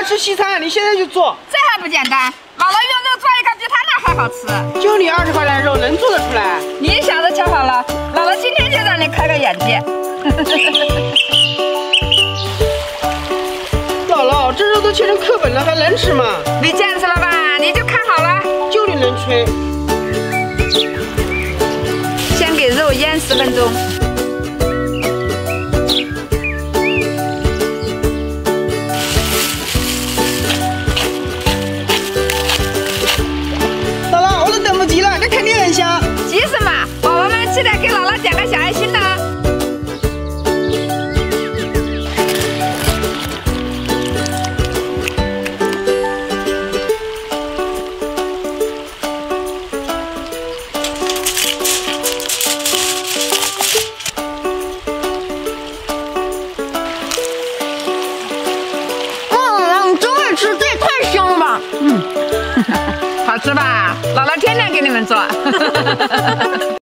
吃西餐，你现在就做。 这还不简单？姥姥用肉做一个比他那还好吃。 就你20块钱肉能做得出来？ 你一下子瞧好了，姥姥今天就让你开个眼界。 姥姥，这肉都切成课本了，还能吃吗？ 没见识了吧？你就看好了。 就你能吹。 先给肉腌10分钟。 姥姥，我都等不及了，这肯定很香。 急什么？宝宝们记得给姥姥点个小爱心呢。 吃这也太香了吧！ 好吃吧？姥姥天天给你们做。